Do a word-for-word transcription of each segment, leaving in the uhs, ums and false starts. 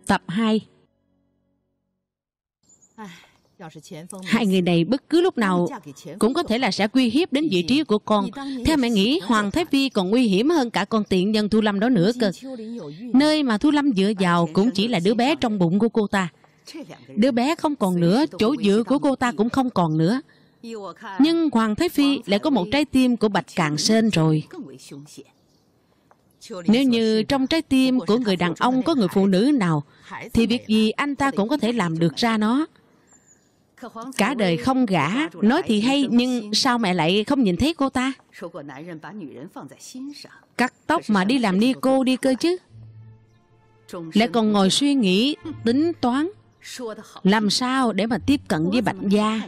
Tập hai. Hai người này bất cứ lúc nào cũng có thể là sẽ uy hiếp đến vị trí của con. Theo mẹ nghĩ, Hoàng Thái Phi còn nguy hiểm hơn cả con tiện nhân Thu Lâm đó nữa cơ. Nơi mà Thu Lâm dựa vào cũng chỉ là đứa bé trong bụng của cô ta. Đứa bé không còn nữa, chỗ dựa của cô ta cũng không còn nữa. Nhưng Hoàng Thái Phi lại có một trái tim của Bạch Càn Sên rồi. Nếu như trong trái tim của người đàn ông có người phụ nữ nào, thì việc gì anh ta cũng có thể làm được ra nó. Cả đời không gả, nói thì hay, nhưng sao mẹ lại không nhìn thấy cô ta? Cắt tóc mà đi làm ni cô đi cơ chứ. Lại còn ngồi suy nghĩ, tính toán làm sao để mà tiếp cận với Bạch gia.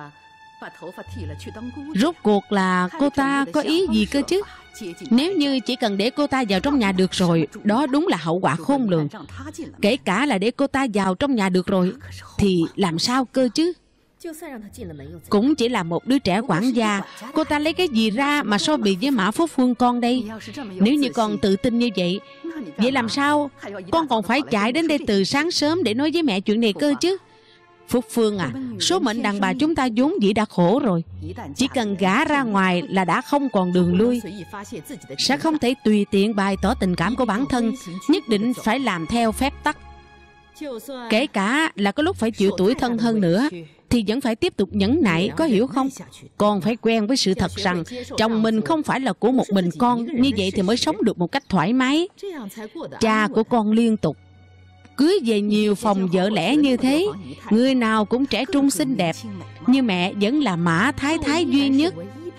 Rốt cuộc là cô ta có ý gì cơ chứ? Nếu như chỉ cần để cô ta vào trong nhà được rồi, đó đúng là hậu quả khôn lường. Kể cả là để cô ta vào trong nhà được rồi, thì làm sao cơ chứ? Cũng chỉ là một đứa trẻ quản gia, cô ta lấy cái gì ra mà so bì với Mã Phúc Phương con đây? Nếu như con tự tin như vậy, vậy làm sao con còn phải chạy đến đây từ sáng sớm để nói với mẹ chuyện này cơ chứ? Phúc Phương à, số mệnh đàn bà chúng ta vốn dĩ đã khổ rồi. Chỉ cần gả ra ngoài là đã không còn đường lui. Sẽ không thể tùy tiện bày tỏ tình cảm của bản thân, nhất định phải làm theo phép tắc. Kể cả là có lúc phải chịu tủi thân hơn nữa, thì vẫn phải tiếp tục nhẫn nại, có hiểu không? Con phải quen với sự thật rằng chồng mình không phải là của một mình con. Như vậy thì mới sống được một cách thoải mái. Cha của con liên tục cưới về nhiều phòng vợ lẽ như thế, người nào cũng trẻ trung xinh đẹp, như mẹ vẫn là Mã Thái Thái duy nhất.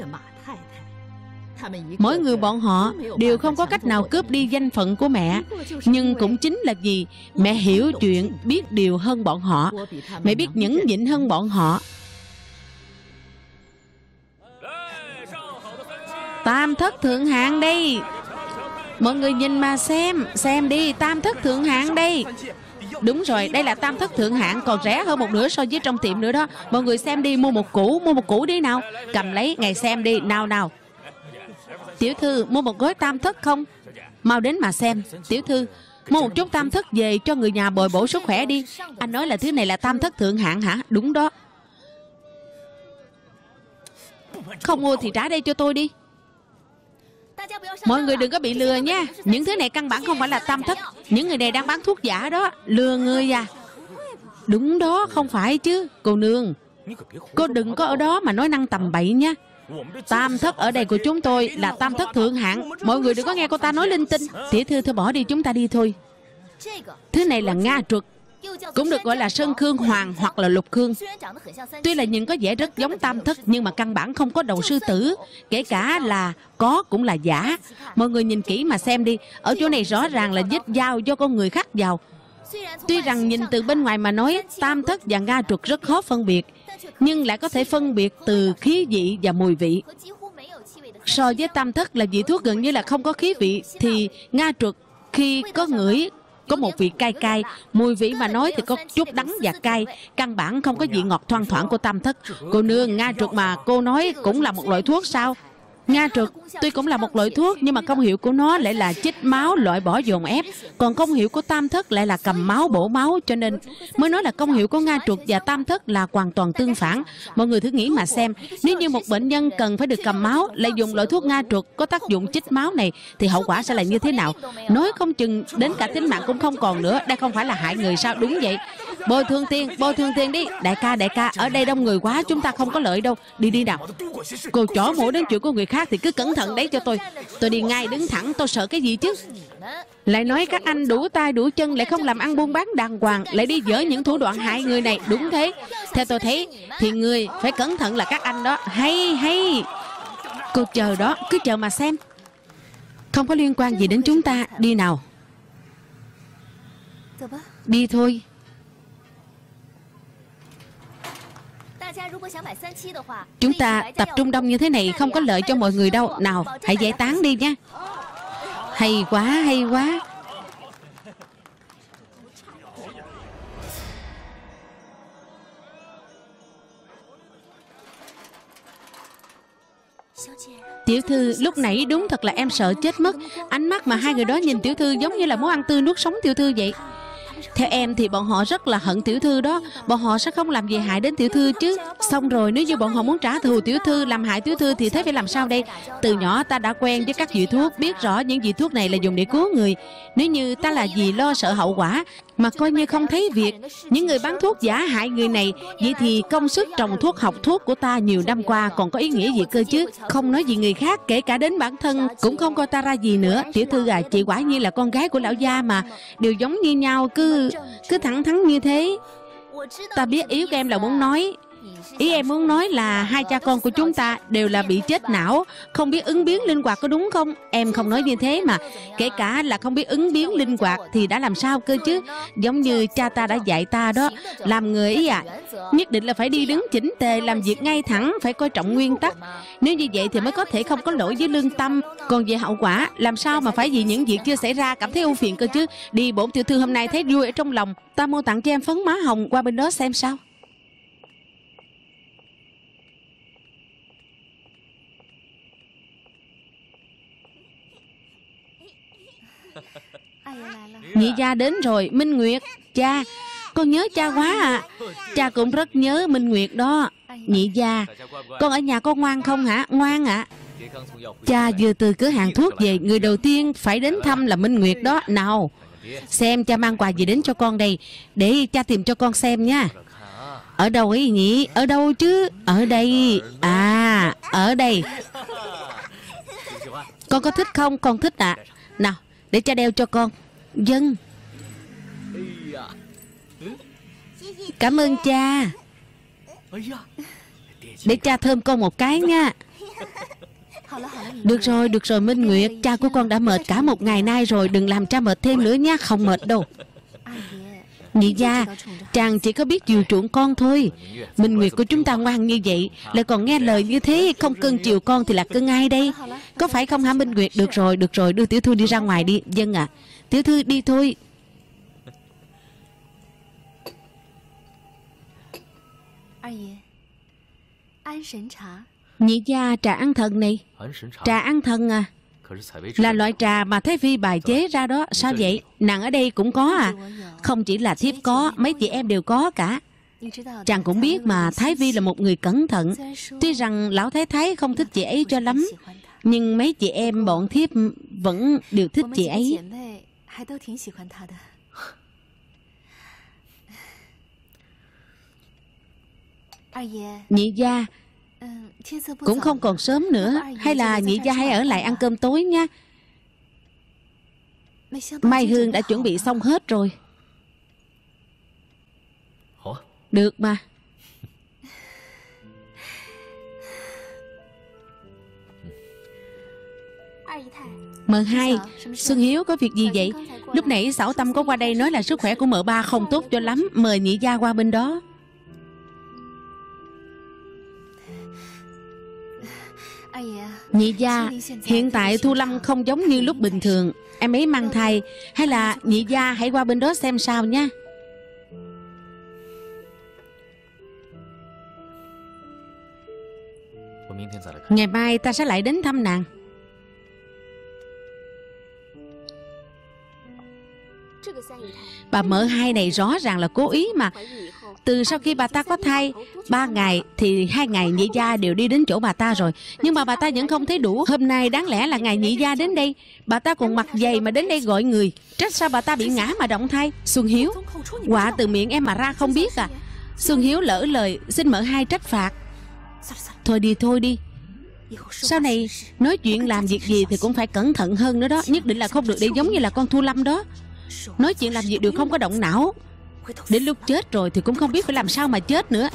Mỗi người bọn họ đều không có cách nào cướp đi danh phận của mẹ. Nhưng cũng chính là vì mẹ hiểu chuyện, biết điều hơn bọn họ. Mẹ biết nhẫn nhịn hơn bọn họ. Tam thất thượng hạng đây. Mọi người nhìn mà xem, xem đi, tam thất thượng hạng đây. Đúng rồi, đây là tam thất thượng hạng, còn rẻ hơn một nửa so với trong tiệm nữa đó. Mọi người xem đi, mua một củ, mua một củ đi nào. Cầm lấy, ngày xem đi, nào nào. Tiểu thư, mua một gói tam thất không? Mau đến mà xem. Tiểu thư, mua một chút tam thất về cho người nhà bồi bổ sức khỏe đi. Anh nói là thứ này là tam thất thượng hạng hả? Đúng đó. Không mua thì trả đây cho tôi đi. Mọi người đừng có bị lừa nha. Những thứ này căn bản không phải là tam thất. Những người này đang bán thuốc giả đó. Lừa người à? Đúng đó, không phải chứ. Cô nương, cô đừng có ở đó mà nói năng tầm bậy nha. Tam thất ở đây của chúng tôi là tam thất thượng hạng. Mọi người đừng có nghe cô ta nói linh tinh. Tiểu thư thôi bỏ đi, chúng ta đi thôi. Thứ này là Nga truật, cũng được gọi là Sơn Khương Hoàng hoặc là Lục Khương. Tuy là nhìn có vẻ rất giống tam thất, nhưng mà căn bản không có đầu sư tử. Kể cả là có cũng là giả. Mọi người nhìn kỹ mà xem đi. Ở chỗ này rõ ràng là vết dao do con người khắc vào. Tuy rằng nhìn từ bên ngoài mà nói tam thất và Nga truật rất khó phân biệt, nhưng lại có thể phân biệt từ khí vị và mùi vị. So với tam thất là vị thuốc gần như là không có khí vị, thì Nga truật khi có ngửi có một vị cay cay. Mùi vị mà nói thì có chút đắng và cay, căn bản không có vị ngọt thoang thoảng của tam thất. Cô nương, Nga truật mà cô nói cũng là một loại thuốc sao? Nga truật tuy cũng là một loại thuốc, nhưng mà công hiệu của nó lại là chích máu, loại bỏ dồn ép. Còn công hiệu của tam thất lại là cầm máu, bổ máu. Cho nên mới nói là công hiệu của Nga truật và tam thất là hoàn toàn tương phản. Mọi người thử nghĩ mà xem, nếu như một bệnh nhân cần phải được cầm máu, lại dùng loại thuốc Nga truật có tác dụng chích máu này, thì hậu quả sẽ là như thế nào? Nói không chừng đến cả tính mạng cũng không còn nữa. Đây không phải là hại người sao? Đúng vậy. Bồi thường tiền, bồi thường tiền đi. Đại ca, đại ca, ở đây đông người quá, chúng ta không có lợi đâu. Đi đi nào. Cô chỏ mũi đến chuyện của người khác thì cứ cẩn thận đấy cho tôi. Tôi đi ngay đứng thẳng, tôi sợ cái gì chứ? Lại nói các anh đủ tay đủ chân, lại không làm ăn buôn bán đàng hoàng, lại đi dở những thủ đoạn hại người này. Đúng thế. Theo tôi thấy thì người phải cẩn thận là các anh đó. Hay hay. Cô chờ đó, cứ chờ mà xem. Không có liên quan gì đến chúng ta. Đi nào. Đi thôi. Chúng ta tập trung đông như thế này không có lợi cho mọi người đâu. Nào, hãy giải tán đi nha. Hay quá, hay quá. Tiểu thư, lúc nãy đúng thật là em sợ chết mất. Ánh mắt mà hai người đó nhìn tiểu thư giống như là muốn ăn tươi nuốt sống tiểu thư vậy. Theo em thì bọn họ rất là hận tiểu thư đó. Bọn họ sẽ không làm gì hại đến tiểu thư chứ. Xong rồi nếu như bọn họ muốn trả thù tiểu thư, làm hại tiểu thư thì thế phải làm sao đây? Từ nhỏ ta đã quen với các vị thuốc, biết rõ những vị thuốc này là dùng để cứu người. Nếu như ta là vì lo sợ hậu quả mà coi như không thấy việc những người bán thuốc giả hại người này, vậy thì công sức trồng thuốc, học thuốc của ta nhiều năm qua còn có ý nghĩa gì cơ chứ? Không nói gì người khác, kể cả đến bản thân cũng không coi ta ra gì nữa. Tiểu thư à, chị quả nhiên là con gái của lão gia mà, đều giống như nhau, cứ cứ thẳng thắn như thế. Ta biết ý của em là muốn nói, ý em muốn nói là hai cha con của chúng ta đều là bị chết não, không biết ứng biến linh hoạt, có đúng không? Em không nói như thế mà. Kể cả là không biết ứng biến linh hoạt thì đã làm sao cơ chứ? Giống như cha ta đã dạy ta đó, làm người ấy à, nhất định là phải đi đứng chỉnh tề, làm việc ngay thẳng, phải coi trọng nguyên tắc. Nếu như vậy thì mới có thể không có lỗi với lương tâm. Còn về hậu quả, làm sao mà phải vì những việc chưa xảy ra cảm thấy ưu phiền cơ chứ? Đi, bổn tiểu thư hôm nay thấy vui ở trong lòng, ta mua tặng cho em phấn má hồng, qua bên đó xem sao. Nhị gia đến rồi. Minh Nguyệt, cha, con nhớ cha quá à. Cha cũng rất nhớ Minh Nguyệt đó. Nhị gia, con ở nhà con ngoan không hả? Ngoan ạ. À. Cha vừa từ cửa hàng thuốc về, người đầu tiên phải đến thăm là Minh Nguyệt đó. Nào, xem cha mang quà gì đến cho con đây, để cha tìm cho con xem nha. Ở đâu ấy nhỉ? Ở đâu chứ? Ở đây. À, ở đây. Con có thích không? Con thích ạ. À. Nào, để cha đeo cho con. Vâng. Cảm ơn cha. Để cha thơm con một cái nha. Được rồi, được rồi Minh Nguyệt, cha của con đã mệt cả một ngày nay rồi, đừng làm cha mệt thêm nữa nha. Không mệt đâu. Nhị gia, chàng chỉ có biết chiều chuộng con thôi. Minh Nguyệt của chúng ta ngoan như vậy, lại còn nghe lời như thế, không cưng chiều con thì là cưng ai đây? Có phải không hả Minh Nguyệt? Được rồi, được rồi, đưa tiểu thư đi ra ngoài đi. Vâng ạ. À. Tiểu thư đi thôi. Nhị gia, trà ăn thần này. Trà ăn thần à? Là loại trà mà Thái Phi bài chế ra đó. Sao vậy? Nàng ở đây cũng có à? Không chỉ là thiếp có, mấy chị em đều có cả. Chàng cũng biết mà, Thái Phi là một người cẩn thận. Tuy rằng lão thái thái không thích chị ấy cho lắm, nhưng mấy chị em bọn thiếp vẫn đều thích chị ấy. Nhị gia, cũng không còn sớm nữa, hay là nhị gia hãy ở lại ăn cơm tối nha. Mai hương đã chuẩn bị xong hết rồi. Được mà. Mợ hai, Xuân Hiếu có việc gì vậy? Lúc nãy Xảo Tâm có qua đây nói là sức khỏe của mợ ba không tốt cho lắm, mời nhị gia qua bên đó. Nhị gia, hiện tại Thu Lâm không giống như lúc bình thường, em ấy mang thai, hay là nhị gia hãy qua bên đó xem sao nha. Ngày mai ta sẽ lại đến thăm nàng. Bà mợ hai này rõ ràng là cố ý mà. Từ sau khi bà ta có thai ba ngày thì hai ngày nhị gia đều đi đến chỗ bà ta rồi, nhưng mà bà ta vẫn không thấy đủ. Hôm nay đáng lẽ là ngày nhị gia đến đây, bà ta còn mặc giày mà đến đây gọi người. Trách sao bà ta bị ngã mà động thai. Xuân Hiếu, quả từ miệng em mà ra không biết à? Xuân Hiếu lỡ lời, xin mợ hai trách phạt. Thôi đi thôi đi, sau này nói chuyện làm việc gì thì cũng phải cẩn thận hơn nữa đó. Nhất định là không được để giống như là con Thu Lâm đó, nói chuyện làm việc đều không có động não. Đến lúc chết rồi thì cũng không biết phải làm sao mà chết nữa.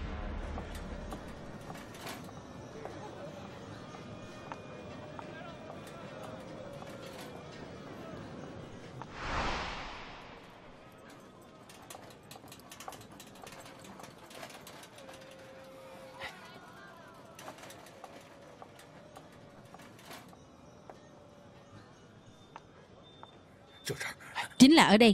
Chính là ở đây.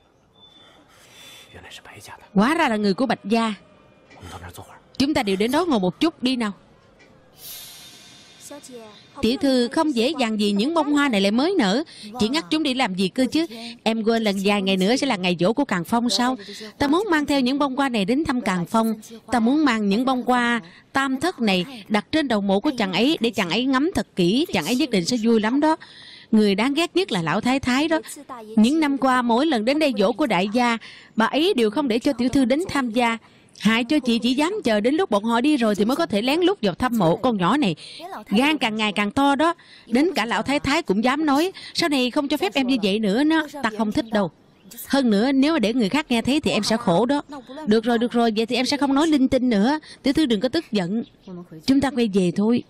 Hóa ra là người của Bạch gia. Chúng ta đều đến đó ngồi một chút đi nào. Tiểu thư không dễ dàng gì những bông hoa này lại mới nở. Chỉ ngắt chúng đi làm gì cơ chứ? Em quên lần vài ngày nữa sẽ là ngày giỗ của Càn Phong sao? Ta muốn mang theo những bông hoa này đến thăm Càn Phong. Ta muốn mang những bông hoa tam thất này đặt trên đầu mộ của chàng ấy, để chàng ấy ngắm thật kỹ. Chàng ấy nhất định sẽ vui lắm đó. Người đáng ghét nhất là lão thái thái đó. Những năm qua mỗi lần đến đây giỗ của đại gia, bà ấy đều không để cho tiểu thư đến tham gia, hại cho chị chỉ dám chờ đến lúc bọn họ đi rồi thì mới có thể lén lút vào thăm mộ. Con nhỏ này gan càng ngày càng to đó. Đến cả lão thái thái cũng dám nói. Sau này không cho phép em như vậy nữa đó. Ta không thích đâu. Hơn nữa nếu mà để người khác nghe thấy thì em sẽ khổ đó. Được rồi, được rồi, vậy thì em sẽ không nói linh tinh nữa. Tiểu thư đừng có tức giận. Chúng ta quay về thôi.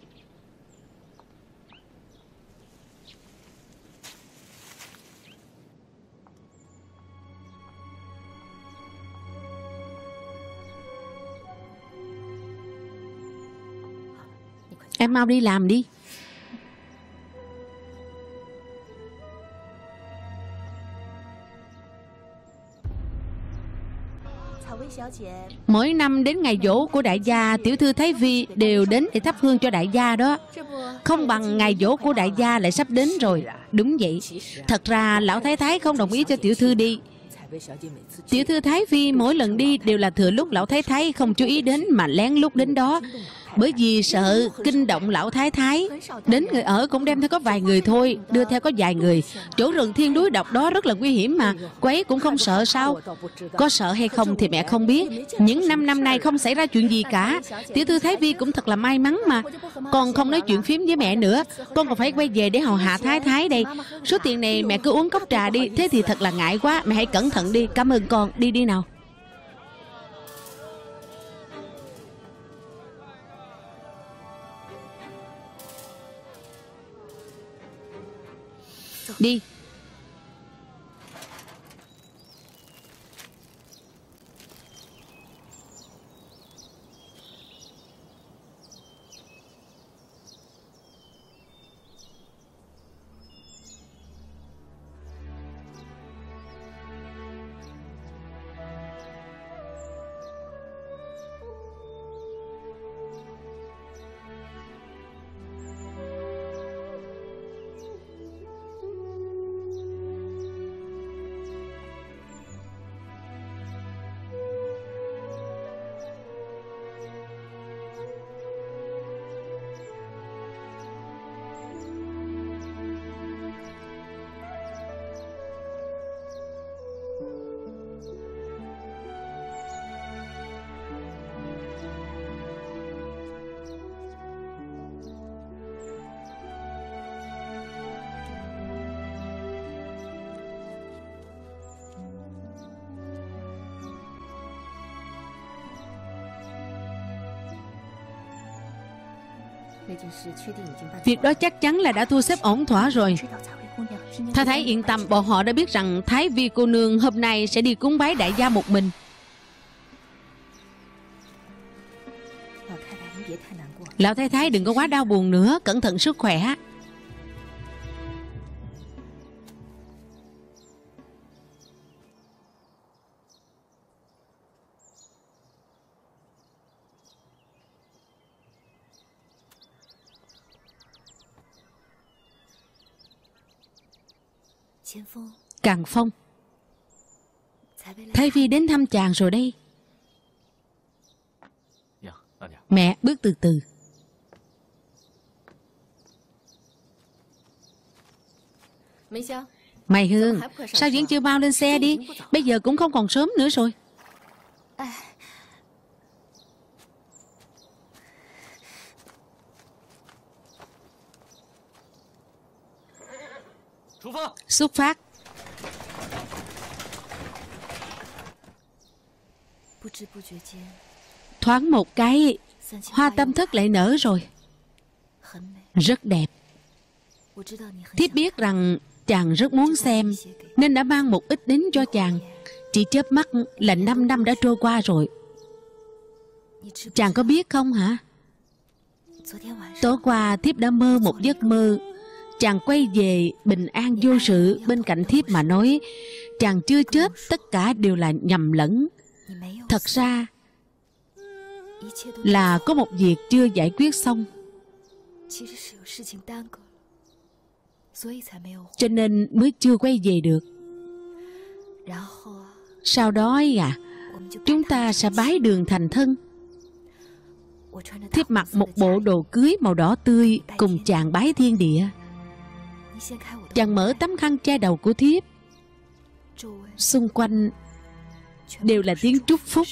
Em mau đi làm đi. Mỗi năm đến ngày giỗ của đại gia, tiểu thư Thái Vi đều đến để thắp hương cho đại gia đó. Không bằng ngày giỗ của đại gia lại sắp đến rồi. Đúng vậy. Thật ra lão thái thái không đồng ý cho tiểu thư đi. Tiểu thư Thái Vi mỗi lần đi đều là thừa lúc lão thái thái không chú ý đến mà lén lút đến đó. Bởi vì sợ kinh động lão thái thái. Đến người ở cũng đem theo có vài người thôi, đưa theo có vài người. Chỗ rừng thiên núi độc đó rất là nguy hiểm mà. Cô ấy cũng không sợ sao? Có sợ hay không thì mẹ không biết. Những năm năm nay không xảy ra chuyện gì cả. Tiểu thư Thái Vi cũng thật là may mắn mà. Con không nói chuyện phím với mẹ nữa. Con còn phải quay về để hầu hạ thái thái đây. Số tiền này mẹ cứ uống cốc trà đi. Thế thì thật là ngại quá. Mẹ hãy cẩn thận đi. Cảm ơn con. Đi đi nào. Đi. Việc đó chắc chắn là đã thu xếp ổn thỏa rồi. Thái thái yên tâm, bọn họ đã biết rằng Thái Vi cô nương hôm nay sẽ đi cúng bái đại gia một mình. Lão thái thái đừng có quá đau buồn nữa, cẩn thận sức khỏe. Càn Phong, Thái Vi đến thăm chàng rồi đây. Mẹ, bước từ từ. Mày Hương, sao vẫn chưa bao lên xe đi? Bây giờ cũng không còn sớm nữa rồi. Xuất phát. Thoáng một cái, hoa tâm thất lại nở rồi. Rất đẹp. Thiếp biết rằng chàng rất muốn xem, nên đã mang một ít đến cho chàng. Chỉ chớp mắt là năm năm đã trôi qua rồi. Chàng có biết không hả? Tối qua thiếp đã mơ một giấc mơ. Chàng quay về bình an vô sự bên cạnh thiếp mà nói chàng chưa chết, tất cả đều là nhầm lẫn. Thật ra là có một việc chưa giải quyết xong. Cho nên mới chưa quay về được. Sau đó à, chúng ta sẽ bái đường thành thân. Thiếp mặc một bộ đồ cưới màu đỏ tươi cùng chàng bái thiên địa. Chàng mở tấm khăn che đầu của thiếp. Xung quanh đều là tiếng chúc phúc.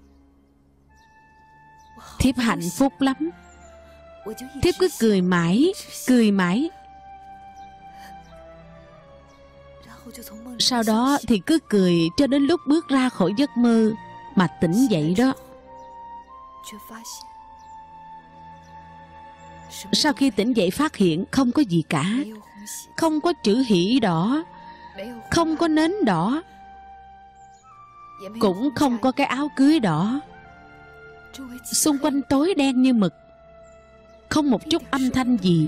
Thiếp hạnh phúc lắm. Thiếp cứ cười mãi, cười mãi. Sau đó thì cứ cười cho đến lúc bước ra khỏi giấc mơ mà tỉnh dậy đó. Sau khi tỉnh dậy phát hiện không có gì cả. Không có chữ hỷ đỏ, không có nến đỏ, cũng không có cái áo cưới đỏ. Xung quanh tối đen như mực, không một chút âm thanh gì.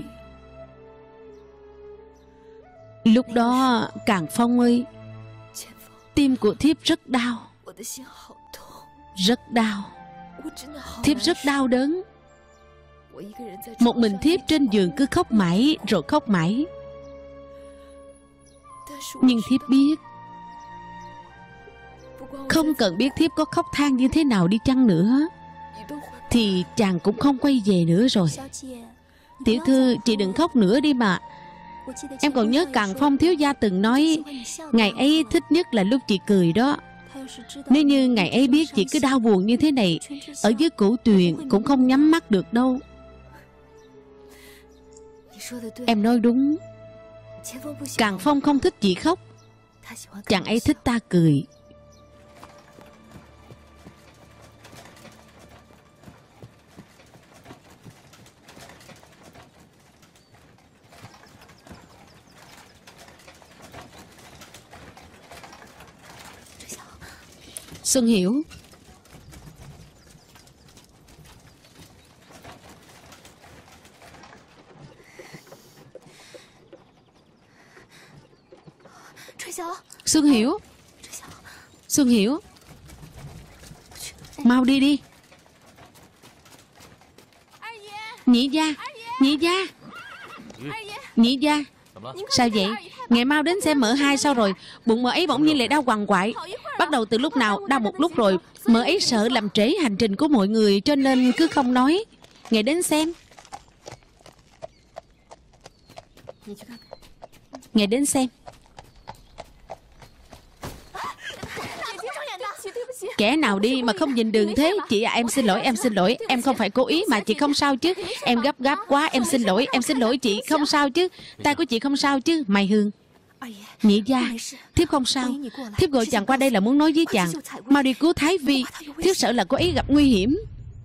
Lúc đó Càng Phong ơi, tim của thiếp rất đau. Rất đau. Thiếp rất đau đớn. Một mình thiếp trên giường cứ khóc mãi rồi khóc mãi. Nhưng thiếp biết, không cần biết thiếp có khóc than như thế nào đi chăng nữa thì chàng cũng không quay về nữa rồi. Tiểu thư, chị đừng khóc nữa đi mà. Em còn nhớ Càng Phong thiếu gia từng nói ngày ấy thích nhất là lúc chị cười đó. Nếu như ngày ấy biết chị cứ đau buồn như thế này, ở dưới cửu tuyền cũng không nhắm mắt được đâu. Em nói đúng. Càng Phong không thích chị khóc, chàng ấy thích ta cười. Xuân Hiểu, Xuân Hiểu, Xuân Hiểu, mau đi đi. Nhị gia, nhị gia, nhị gia, sao vậy? Ngày mau đến xem mợ hai sao rồi? Bụng mợ ấy bỗng nhiên lại đau quằn quại. Bắt đầu từ lúc nào? Đau một lúc rồi. Mợ ấy sợ làm trễ hành trình của mọi người cho nên cứ không nói. Ngày đến xem. Ngày đến xem. Kẻ nào đi mà không nhìn đường thế? Chị à, em xin lỗi, em xin lỗi. Em không phải cố ý mà, chị không sao chứ? Em gấp gáp quá, em xin lỗi, em xin lỗi chị. Không sao chứ? Tay của chị không sao chứ? Mai Hương, nhị gia, thiếp không sao. Thiếp gọi chàng qua đây là muốn nói với chàng mau đi cứu Thái Vi. Thiếp sợ là cô ấy gặp nguy hiểm.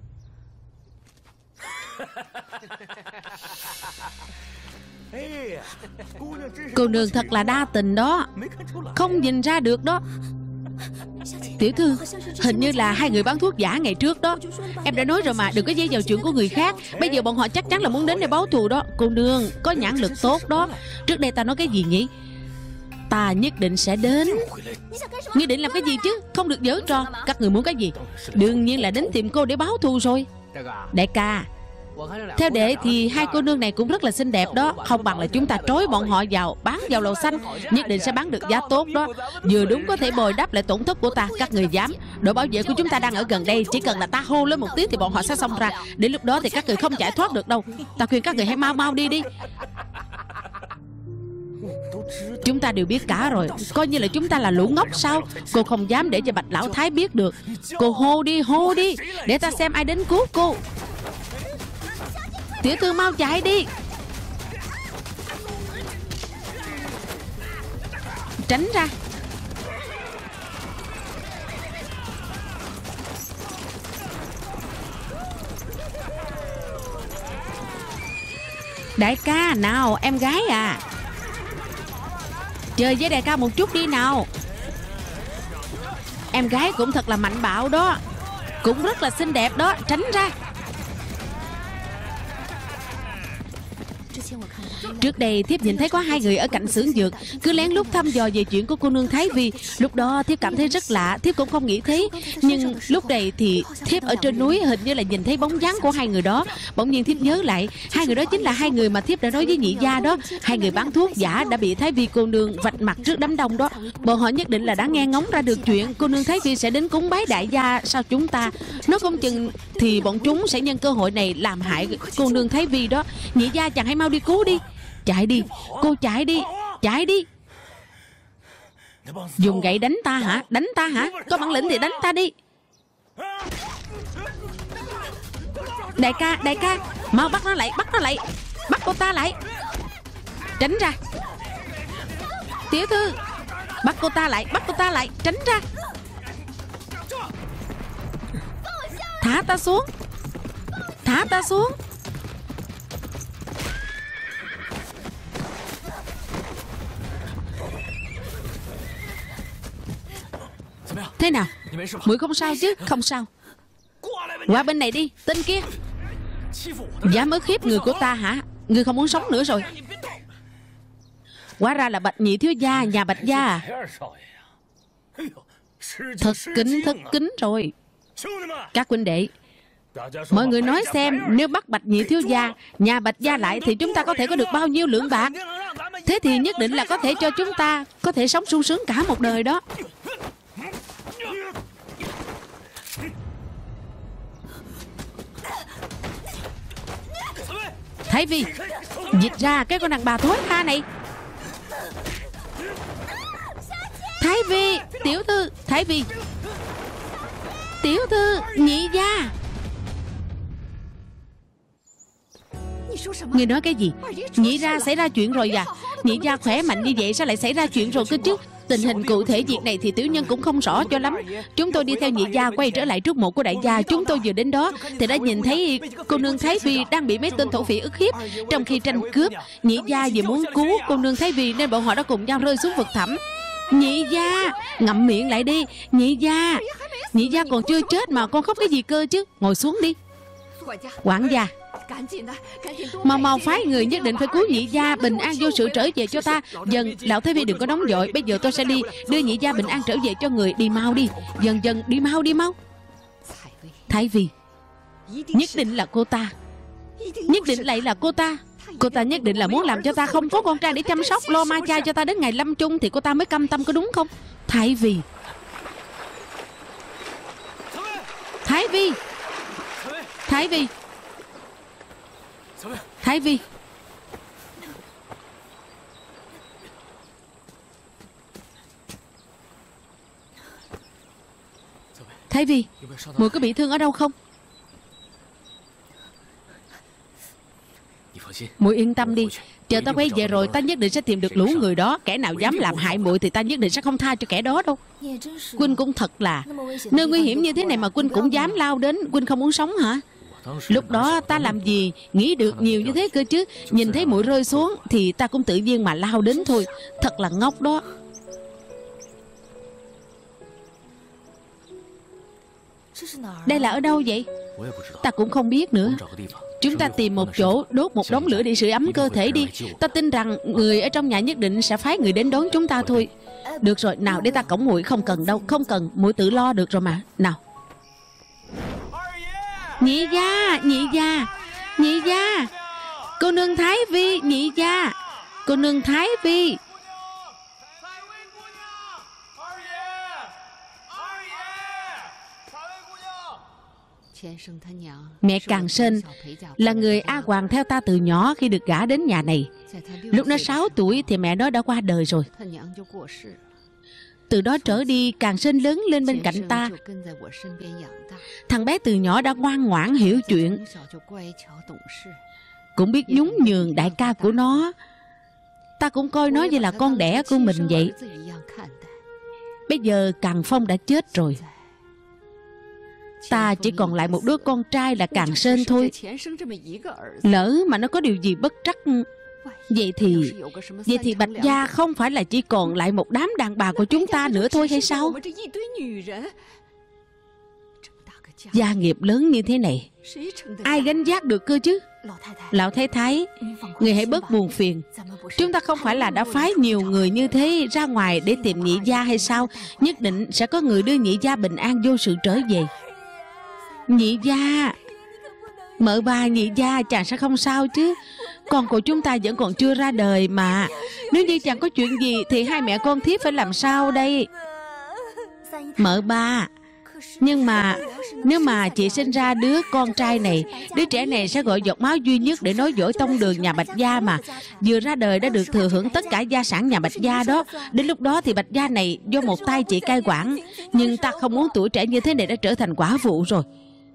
Cô nương thật là đa tình đó, không nhìn ra được đó. Tiểu thư, hình như là hai người bán thuốc giả ngày trước đó. Em đã nói rồi mà, đừng có dây vào chuyện của người khác. Bây giờ bọn họ chắc chắn là muốn đến để báo thù đó. Cô nương có nhãn lực tốt đó. Trước đây ta nói cái gì nhỉ? Ta nhất định sẽ đến. Ngươi định làm cái gì chứ? Không được giở trò. Các người muốn cái gì? Đương nhiên là đến tìm cô để báo thù rồi. Đại ca, theo đệ thì hai cô nương này cũng rất là xinh đẹp đó. Không bằng là chúng ta trói bọn họ vào, bán vào lầu xanh. Nhất định sẽ bán được giá tốt đó. Vừa đúng có thể bồi đắp lại tổn thất của ta. Các người dám? Đội bảo vệ của chúng ta đang ở gần đây. Chỉ cần là ta hô lên một tiếng thì bọn họ sẽ xông ra. Đến lúc đó thì các người không chạy thoát được đâu. Ta khuyên các người hãy mau mau đi đi. Chúng ta đều biết cả rồi. Coi như là chúng ta là lũ ngốc sao? Cô không dám để cho Bạch Lão Thái biết được. Cô hô đi, hô đi, để ta xem ai đến cứu cô. Tiểu thư mau chạy đi. Tránh ra. Đại ca, nào em gái à, chơi với đại ca một chút đi nào. Em gái cũng thật là mạnh bạo đó, cũng rất là xinh đẹp đó. Tránh ra. Trước đây thiếp nhìn thấy có hai người ở cạnh xưởng dược cứ lén lút thăm dò về chuyện của cô nương Thái Vi. Lúc đó thiếp cảm thấy rất lạ, thiếp cũng không nghĩ thế. Nhưng lúc này thì thiếp ở trên núi hình như là nhìn thấy bóng dáng của hai người đó. Bỗng nhiên thiếp nhớ lại, hai người đó chính là hai người mà thiếp đã nói với nhị gia đó. Hai người bán thuốc giả đã bị Thái Vi cô nương vạch mặt trước đám đông đó. Bọn họ nhất định là đã nghe ngóng ra được chuyện cô nương Thái Vi sẽ đến cúng bái đại gia sau chúng ta. Nó không chừng thì bọn chúng sẽ nhân cơ hội này làm hại cô nương Thái Vi đó. Nhị gia chàng hãy mau đi cứu đi. Chạy đi, cô chạy đi, chạy đi. Dùng gậy đánh ta hả? Đánh ta hả? Có bản lĩnh thì đánh ta đi. Đại ca, đại ca, mau bắt nó lại, bắt nó lại. Bắt cô ta lại. Tránh ra. Tiểu thư, bắt cô ta lại, bắt cô ta lại. Tránh ra. Thả ta xuống. Thả ta xuống. Thế nào? Muội không sao chứ? Không sao. Qua bên này đi, tên kia. Dám ức hiếp người của ta hả? Ngươi không muốn sống nữa rồi. Hóa ra là Bạch nhị thiếu gia nhà Bạch gia à? Thật kính, thật kính rồi. Các huynh đệ, mọi người nói xem, nếu bắt Bạch nhị thiếu gia nhà Bạch gia lại thì chúng ta có thể có được bao nhiêu lượng bạc? Thế thì nhất định là có thể cho chúng ta có thể sống sung sướng cả một đời đó. Thái Vi, dịch ra cái con đàn bà thối tha này. Thái Vi, tiểu thư, Thái Vi, tiểu thư, nhị gia. Ngươi nói cái gì? Nhị gia xảy ra chuyện rồi à? Nhị gia khỏe mạnh như vậy sao lại xảy ra chuyện rồi cơ chứ? Tình hình cụ thể việc này thì tiểu nhân cũng không rõ cho lắm. Chúng tôi đi theo nhị gia quay trở lại trước mộ của đại gia. Chúng tôi vừa đến đó thì đã nhìn thấy cô nương Thái Vi đang bị mấy tên thổ phỉ ức hiếp. Trong khi tranh cướp, nhị gia vì muốn cứu cô nương Thái Vi nên bọn họ đã cùng nhau rơi xuống vực thẳm. Nhị gia, ngậm miệng lại đi. Nhị gia, nhị gia còn chưa chết mà con khóc cái gì cơ chứ? Ngồi xuống đi. Quản gia, mau mau phái người nhất định phải cứu nhị gia bình an vô sự trở về cho ta. Dần, lão Thái Vi đừng có nóng vội. Bây giờ tôi sẽ đi đưa nhị gia bình an trở về cho người. Đi mau đi. Dần dần đi mau đi mau. Thái Vi, nhất định là cô ta. Nhất định lại là cô ta. Cô ta nhất định là muốn làm cho ta không có con trai để chăm sóc lo ma chay cho ta đến ngày lâm chung thì cô ta mới cam tâm, có đúng không? Thái Vi, Thái Vi, Thái Vi, Thái Vi. Thái Vi, muội có bị thương ở đâu không? Muội yên tâm đi, chờ ta quay về rồi ta nhất định sẽ tìm được lũ người đó. Kẻ nào dám làm hại muội thì ta nhất định sẽ không tha cho kẻ đó đâu. Huynh cũng thật là, nơi nguy hiểm như thế này mà huynh cũng dám lao đến. Huynh không muốn sống hả? Lúc đó ta làm gì nghĩ được nhiều như thế cơ chứ. Nhìn thấy muội rơi xuống thì ta cũng tự nhiên mà lao đến thôi. Thật là ngốc đó. Đây là ở đâu vậy? Ta cũng không biết nữa. Chúng ta tìm một chỗ đốt một đống lửa để sưởi ấm cơ thể đi. Ta tin rằng người ở trong nhà nhất định sẽ phái người đến đón chúng ta thôi. Được rồi, nào để ta cõng muội. Không cần đâu, không cần, muội tự lo được rồi mà. Nào. Nhị gia, nhị gia, nhị gia, cô nương Thái Vi, nhị gia, cô nương Thái Vi. Mẹ Càng Sên là người A Hoàng theo ta từ nhỏ khi được gả đến nhà này. Lúc nó sáu tuổi thì mẹ nó đã qua đời rồi. Từ đó trở đi, Càng Sên lớn lên bên cạnh ta. Thằng bé từ nhỏ đã ngoan ngoãn hiểu chuyện, cũng biết nhún nhường đại ca của nó. Ta cũng coi nó như là con đẻ của mình vậy. Bây giờ Càng Phong đã chết rồi, ta chỉ còn lại một đứa con trai là Càng Sên thôi. Lỡ mà nó có điều gì bất trắc, Vậy thì Vậy thì Bạch gia không phải là chỉ còn lại một đám đàn bà của chúng ta nữa thôi hay sao? Gia nghiệp lớn như thế này, ai gánh vác được cơ chứ? Lão Thái Thái, người hãy bớt buồn phiền. Chúng ta không phải là đã phái nhiều người như thế ra ngoài để tìm nhị gia hay sao? Nhất định sẽ có người đưa nhị gia bình an vô sự trở về. Nhị gia, mợ ba, nhị gia, chàng sẽ không sao chứ? Con của chúng ta vẫn còn chưa ra đời mà. Nếu như chẳng có chuyện gì thì hai mẹ con thiếp phải làm sao đây? Mợ ba, nhưng mà nếu mà chị sinh ra đứa con trai này, đứa trẻ này sẽ gọi giọt máu duy nhất để nối dõi tông đường nhà Bạch gia mà. Vừa ra đời đã được thừa hưởng tất cả gia sản nhà Bạch gia đó. Đến lúc đó thì Bạch gia này do một tay chị cai quản. Nhưng ta không muốn tuổi trẻ như thế này đã trở thành quả phụ rồi.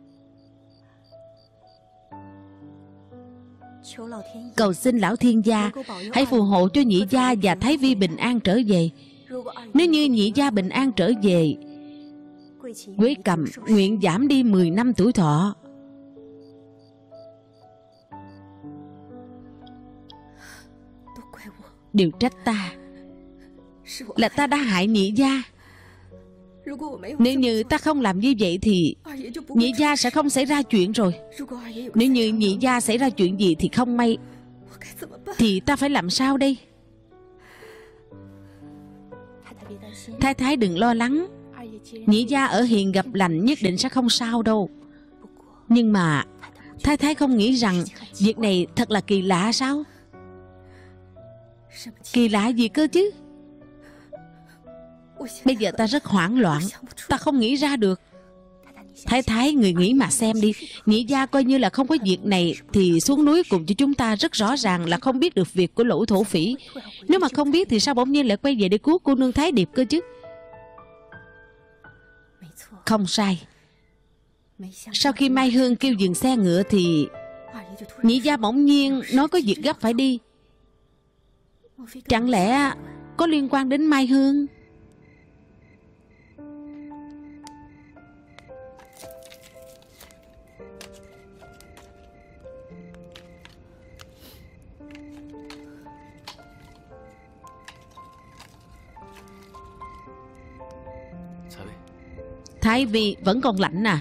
Cầu xin lão thiên gia hãy phù hộ cho nhị gia và Thái Vi bình an trở về. Nếu như nhị gia bình an trở về, Quế Cầm nguyện giảm đi mười năm tuổi thọ. Đều trách ta, là ta đã hại nhị gia. Nếu như ta không làm như vậy thì nhị gia sẽ không xảy ra chuyện rồi. Nếu như nhị gia xảy ra chuyện gì thì không may, thì ta phải làm sao đây? Thái Thái đừng lo lắng, nhị gia ở hiền gặp lành nhất định sẽ không sao đâu. Nhưng mà Thái Thái không nghĩ rằng việc này thật là kỳ lạ sao? Kỳ lạ gì cơ chứ? Bây giờ ta rất hoảng loạn, ta không nghĩ ra được. Thái Thái, người nghĩ mà xem đi. Nhị gia coi như là không có việc này thì xuống núi cùng cho chúng ta rất rõ ràng là không biết được việc của lũ thổ phỉ. Nếu mà không biết thì sao bỗng nhiên lại quay về để cứu cô nương Thái Điệp cơ chứ? Không sai. Sau khi Mai Hương kêu dừng xe ngựa thì nhị gia bỗng nhiên nói có việc gấp phải đi. Chẳng lẽ có liên quan đến Mai Hương? Thái Vi vẫn còn lạnh à?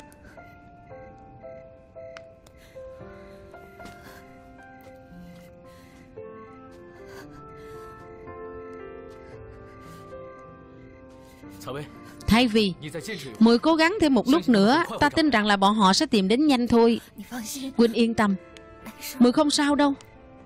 Thái Vi, muội cố gắng thêm một lúc nữa, ta tin rằng là bọn họ sẽ tìm đến nhanh thôi. Huynh yên tâm, muội không sao đâu.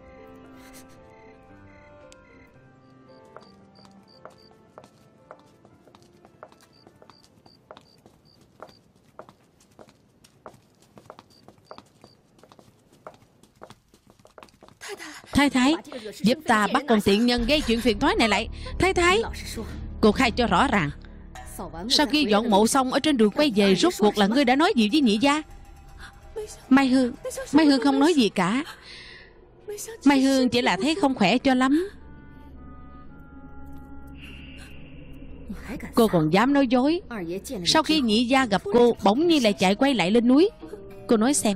Thái Thái, giúp ta bắt con tiện nhân gây chuyện phiền toái này lại. Thái Thái, cô khai cho rõ ràng, sau khi dọn mộ xong ở trên đường quay về, rốt cuộc là ngươi đã nói gì với nhị gia? Mai Hương, Mai Hương không nói gì cả. Mai Hương chỉ là thấy không khỏe cho lắm. Cô còn dám nói dối. Sau khi nhị gia gặp cô, bỗng nhiên lại chạy quay lại lên núi. Cô nói xem.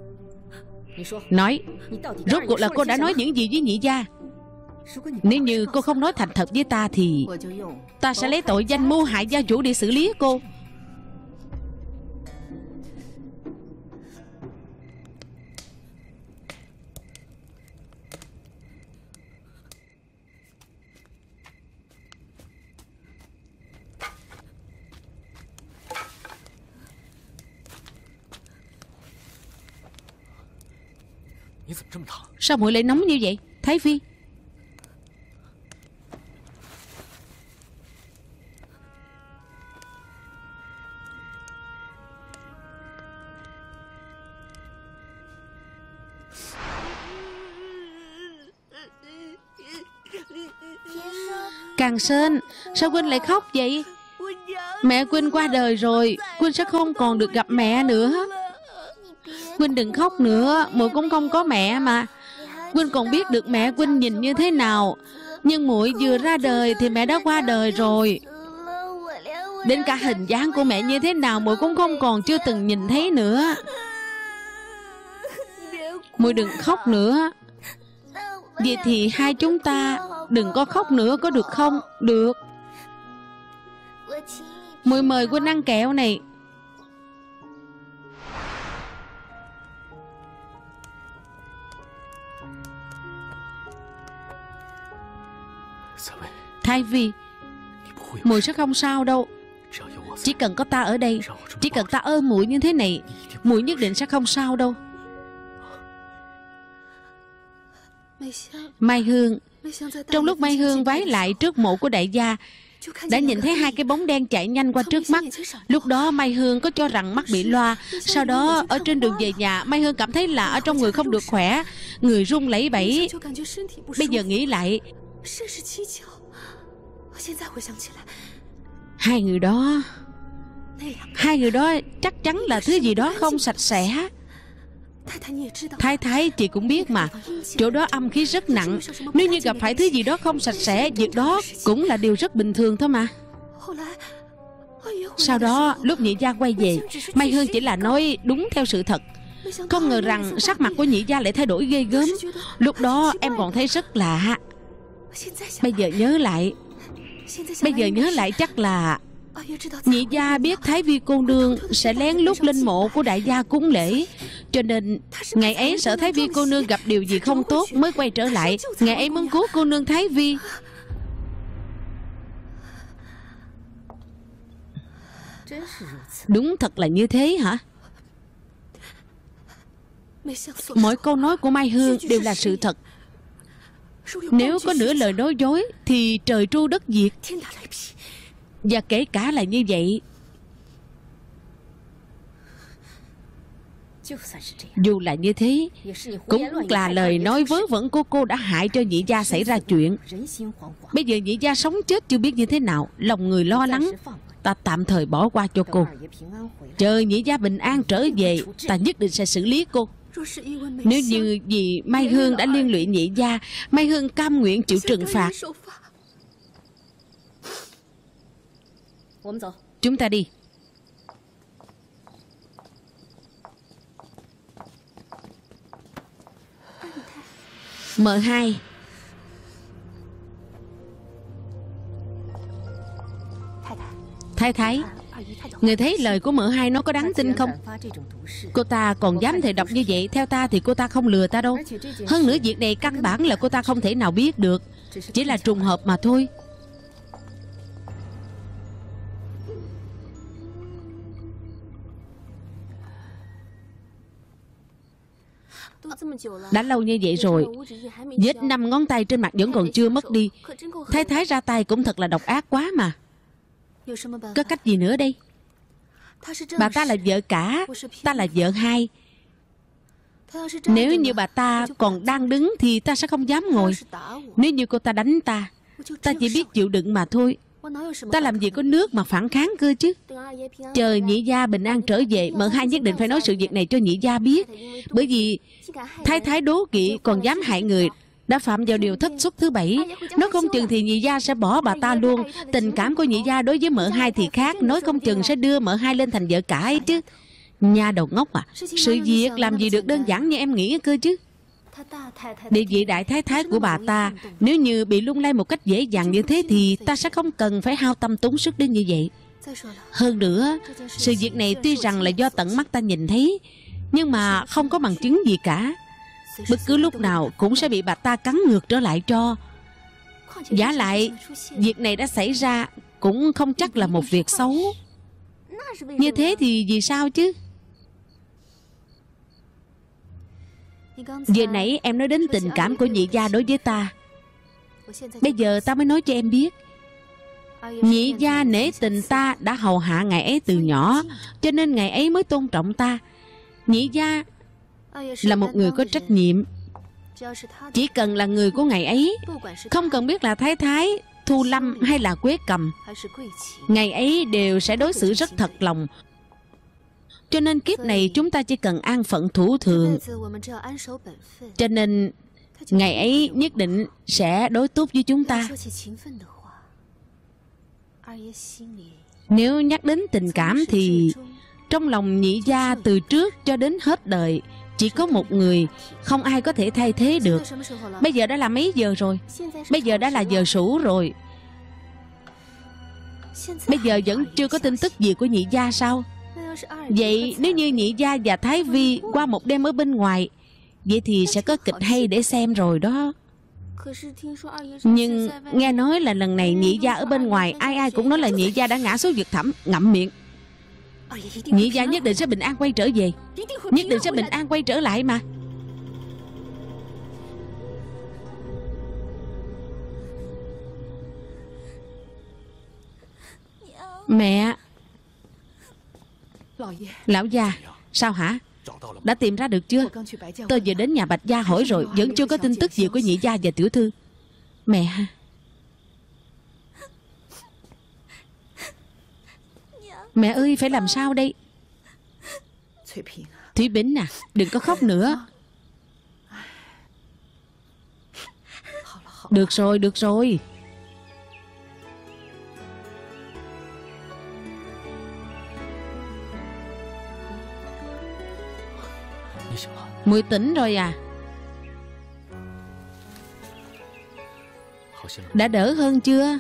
Nói, rốt cuộc là cô đã nói những gì với nhị gia? Nếu như cô không nói thành thật với ta thì ta sẽ lấy tội danh mưu hại gia chủ để xử lý cô. Sao muội lại nóng như vậy, Thái Vi? Càng Sơn, sao huynh lại khóc vậy? Mẹ huynh qua đời rồi, huynh sẽ không còn được gặp mẹ nữa. Huynh đừng khóc nữa, muội cũng không có mẹ mà. Huynh còn biết được mẹ huynh nhìn như thế nào. Nhưng muội vừa ra đời thì mẹ đã qua đời rồi. Đến cả hình dáng của mẹ như thế nào muội cũng không còn chưa từng nhìn thấy nữa. Muội đừng khóc nữa. Vậy thì hai chúng ta đừng có khóc nữa có được không? Được. Muội mời huynh ăn kẹo này. Thái Vi, muội sẽ không sao đâu. Chỉ cần có ta ở đây, chỉ cần ta ôm muội như thế này, muội nhất định sẽ không sao đâu. Mai Hương, trong lúc Mai Hương vái lại trước mộ của đại gia, đã nhìn thấy hai cái bóng đen chạy nhanh qua trước mắt. Lúc đó Mai Hương có cho rằng mắt bị loa. Sau đó ở trên đường về nhà, Mai Hương cảm thấy là ở trong người không được khỏe, người run lẩy bẩy. Bây giờ nghĩ lại, Hai người đó Hai người đó chắc chắn là thứ gì đó không sạch sẽ. Thái thái, chị cũng biết mà, chỗ đó âm khí rất nặng. Nếu như gặp phải thứ gì đó không sạch sẽ, việc đó cũng là điều rất bình thường thôi mà. Sau đó lúc nhị gia quay về, Mai Hương chỉ là nói đúng theo sự thật. Không ngờ rằng sắc mặt của nhị gia lại thay đổi ghê gớm. Lúc đó em còn thấy rất lạ. Bây giờ nhớ lại Bây giờ nhớ lại chắc là nhị gia biết Thái Vi cô nương sẽ lén lút lên mộ của đại gia cúng lễ, cho nên ngày ấy sợ Thái Vi cô nương gặp điều gì không tốt mới quay trở lại. Ngày ấy muốn cứu cô nương Thái Vi. Đúng thật là như thế hả? Mỗi câu nói của Mai Hương đều là sự thật. Nếu có nửa lời nói dối thì trời tru đất diệt. Và kể cả là như vậy, dù là như thế, cũng là lời nói vớ vẩn của cô đã hại cho nhị gia xảy ra chuyện. Bây giờ nhị gia sống chết chưa biết như thế nào, lòng người lo lắng. Ta tạm thời bỏ qua cho cô. Chờ nhị gia bình an trở về, ta nhất định sẽ xử lý cô. Nếu như vì Mai Hương đã liên lụy nhị gia, Mai Hương cam nguyện chịu trừng phạt. Chúng ta đi. Mợ hai. Thái thái, người thấy lời của mợ hai nó có đáng tin không? Cô ta còn dám thề độc như vậy, theo ta thì cô ta không lừa ta đâu. Hơn nữa việc này căn bản là cô ta không thể nào biết được, chỉ là trùng hợp mà thôi. Đã lâu như vậy rồi, vết năm ngón tay trên mặt vẫn còn chưa mất đi. Thái thái ra tay cũng thật là độc ác quá mà. Có cách gì nữa đây? Bà ta là vợ cả, ta là vợ hai. Nếu như bà ta còn đang đứng thì ta sẽ không dám ngồi. Nếu như cô ta đánh ta, ta chỉ biết chịu đựng mà thôi. Ta làm gì có nước mà phản kháng cơ chứ. Chờ nhị gia bình an trở về, mợ hai nhất định phải nói sự việc này cho nhị gia biết. Bởi vì thái thái đố kỵ còn dám hại người, đã phạm vào điều thất xuất thứ bảy. Nói không chừng thì nhị gia sẽ bỏ bà ta luôn. Tình cảm của nhị gia đối với mợ hai thì khác, nói không chừng sẽ đưa mợ hai lên thành vợ cả ấy chứ. Nha đầu ngốc à, sự việc làm gì được đơn giản như em nghĩ cơ chứ. Địa vị đại thái thái của bà ta nếu như bị lung lay một cách dễ dàng như thế thì ta sẽ không cần phải hao tâm tốn sức đến như vậy. Hơn nữa, sự việc này tuy rằng là do tận mắt ta nhìn thấy, nhưng mà không có bằng chứng gì cả. Bất cứ lúc nào cũng sẽ bị bà ta cắn ngược trở lại cho. Giả lại, việc này đã xảy ra cũng không chắc là một việc xấu. Như thế thì vì sao chứ? Vừa nãy em nói đến tình cảm của nhị gia đối với ta. Bây giờ ta mới nói cho em biết, nhị gia nể tình ta đã hầu hạ ngài ấy từ nhỏ, cho nên ngài ấy mới tôn trọng ta. Nhị gia là một người có trách nhiệm. Chỉ cần là người của ngài ấy, không cần biết là thái thái, Thu Lâm hay là Quế Cầm, ngài ấy đều sẽ đối xử rất thật lòng. Cho nên kiếp này chúng ta chỉ cần an phận thủ thường. Cho nên ngài ấy nhất định sẽ đối tốt với chúng ta. Nếu nhắc đến tình cảm thì trong lòng nhị gia từ trước cho đến hết đời chỉ có một người, không ai có thể thay thế được. Bây giờ đã là mấy giờ rồi? Bây giờ đã là giờ sửu rồi. Bây giờ vẫn chưa có tin tức gì của nhị gia sao? Vậy nếu như nhị gia và Thái Vi qua một đêm ở bên ngoài, vậy thì sẽ có kịch hay để xem rồi đó. Nhưng nghe nói là lần này nhị gia ở bên ngoài, ai ai cũng nói là nhị gia đã ngã xuống vực thẳm. Ngậm miệng. Nhị gia nhất định sẽ bình an quay trở về, nhất định sẽ bình an quay trở lại mà. Mẹ. Lão gia. Sao hả? Đã tìm ra được chưa? Tôi vừa đến nhà Bạch gia hỏi rồi, vẫn chưa có tin tức gì của nhị gia và tiểu thư. Mẹ. Mẹ ơi, phải làm sao đây? Thúy Bính à, đừng có khóc nữa. Được rồi, được rồi. Muội tỉnh rồi à? Đã đỡ hơn chưa?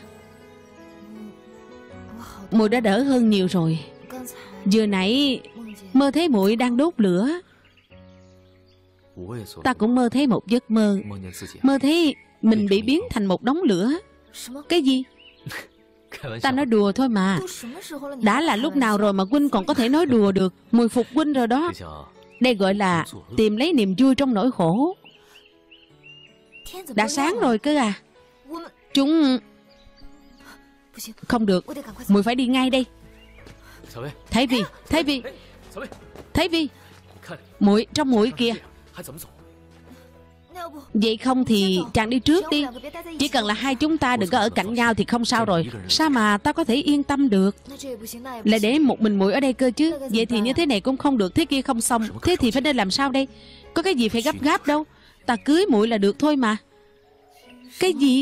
Muội đã đỡ hơn nhiều rồi. Vừa nãy mơ thấy muội đang đốt lửa. Ta cũng mơ thấy một giấc mơ. Mơ thấy mình bị biến thành một đống lửa. Cái gì? Ta nói đùa thôi mà. Đã là lúc nào rồi mà huynh còn có thể nói đùa được? Muội phục huynh rồi đó. Đây gọi là tìm lấy niềm vui trong nỗi khổ. Đã sáng rồi cơ à? Chúng... Không được, muội phải đi ngay đây. Thái Vi, Thái Vi, Thái Vi, muội trong muội kìa. Vậy không thì chàng đi trước đi. Chỉ cần là hai chúng ta đừng có ở cạnh nhau thì không sao rồi. Sao mà ta có thể yên tâm được? Lại để một mình muội ở đây cơ chứ. Vậy thì như thế này cũng không được, thế kia không xong. Thế thì phải nên làm sao đây? Có cái gì phải gấp gáp đâu. Ta cưới muội là được thôi mà. Cái gì?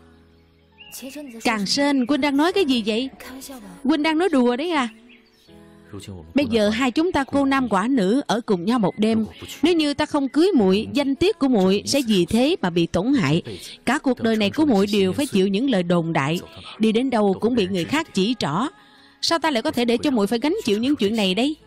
Càng Sên, huynh đang nói cái gì vậy? Huynh đang nói đùa đấy à? Bây giờ hai chúng ta cô nam quả nữ ở cùng nhau một đêm. Nếu như ta không cưới muội, danh tiết của muội sẽ vì thế mà bị tổn hại. Cả cuộc đời này của muội đều phải chịu những lời đồn đại. Đi đến đâu cũng bị người khác chỉ trỏ. Sao ta lại có thể để cho muội phải gánh chịu những chuyện này đây?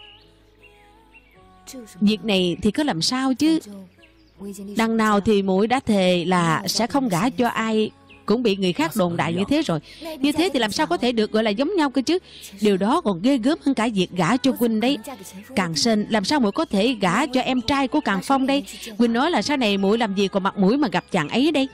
Việc này thì có làm sao chứ? Đằng nào thì muội đã thề là sẽ không gả cho ai cũng bị người khác đồn đại như thế rồi. Như thế thì làm sao có thể được gọi là giống nhau cơ chứ? Điều đó còn ghê gớm hơn cả việc gả cho huynh đấy. Càng Sên, làm sao muội có thể gả cho em trai của Càng Phong đây? Huynh nói là sau này muội làm gì còn mặt mũi mà gặp chàng ấy đây?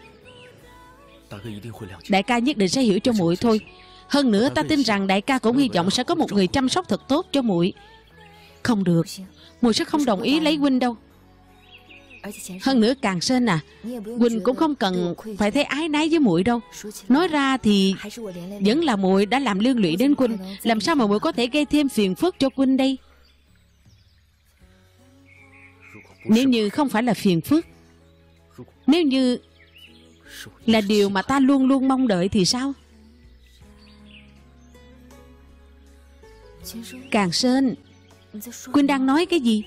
Đại ca nhất định sẽ hiểu cho muội thôi. Hơn nữa ta tin rằng đại ca cũng hy vọng sẽ có một người chăm sóc thật tốt cho muội. Không được, muội sẽ không đồng ý lấy huynh đâu. Hơn nữa Càng Sên à, huynh cũng không cần phải thấy ái nái với muội đâu. Nói ra thì vẫn là muội đã làm liên lụy đến huynh. Làm sao mà muội có thể gây thêm phiền phức cho huynh đây? Nếu như không phải là phiền phức, nếu như là điều mà ta luôn luôn mong đợi thì sao? Càng Sên, huynh đang nói cái gì?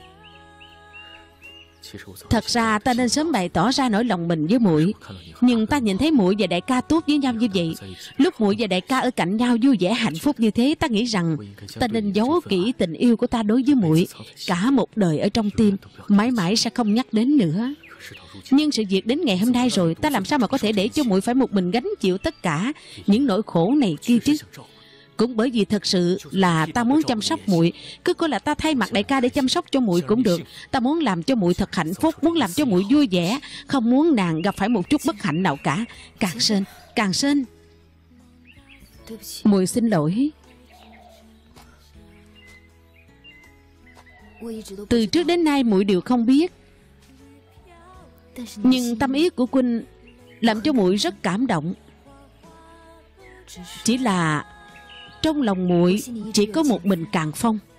Thật ra ta nên sớm bày tỏ ra nỗi lòng mình với muội, nhưng ta nhìn thấy muội và đại ca tốt với nhau như vậy, lúc muội và đại ca ở cạnh nhau vui vẻ hạnh phúc như thế, ta nghĩ rằng ta nên giấu kỹ tình yêu của ta đối với muội cả một đời ở trong tim, mãi mãi sẽ không nhắc đến nữa. Nhưng sự việc đến ngày hôm nay rồi, ta làm sao mà có thể để cho muội phải một mình gánh chịu tất cả những nỗi khổ này kia chứ? Cũng bởi vì thật sự là ta muốn chăm sóc muội, cứ coi là ta thay mặt đại ca để chăm sóc cho muội cũng được. Ta muốn làm cho muội thật hạnh phúc, muốn làm cho muội vui vẻ, không muốn nàng gặp phải một chút bất hạnh nào cả. Càng Sên, Càng Sên, muội xin lỗi. Từ trước đến nay muội đều không biết, nhưng tâm ý của huynh làm cho muội rất cảm động. Chỉ là trong lòng muội chỉ có một mình Càng Phong.